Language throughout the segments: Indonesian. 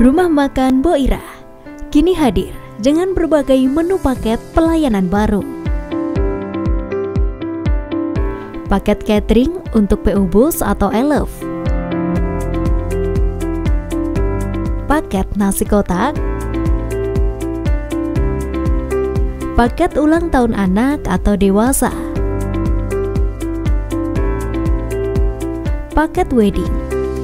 Rumah Makan Mbok Ira kini hadir dengan berbagai menu paket pelayanan baru. Paket catering untuk PU Bus atau Elf, paket nasi kotak, paket ulang tahun anak atau dewasa, paket wedding.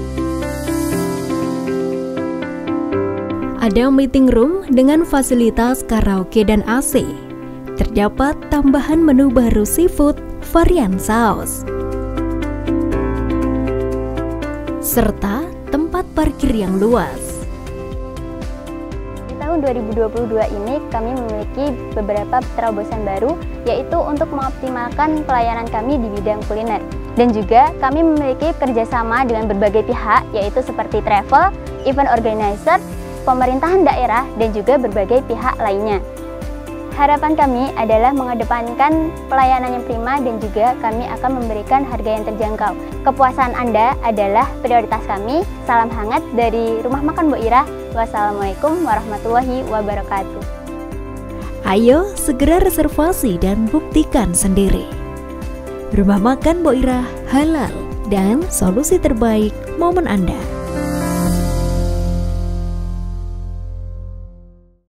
Ada meeting room dengan fasilitas karaoke dan AC. Terdapat tambahan menu baru seafood varian saus, serta tempat parkir yang luas. Di tahun 2022 ini kami memiliki beberapa terobosan baru, yaitu untuk mengoptimalkan pelayanan kami di bidang kuliner. Dan juga kami memiliki kerjasama dengan berbagai pihak, yaitu seperti travel, event organizer, pemerintahan daerah, dan juga berbagai pihak lainnya. Harapan kami adalah mengedepankan pelayanan yang prima dan juga kami akan memberikan harga yang terjangkau. Kepuasan Anda adalah prioritas kami. Salam hangat dari Rumah Makan Mbok Ira. Wassalamualaikum warahmatullahi wabarakatuh. Ayo segera reservasi dan buktikan sendiri. Rumah Makan Mbok Ira halal dan solusi terbaik momen Anda.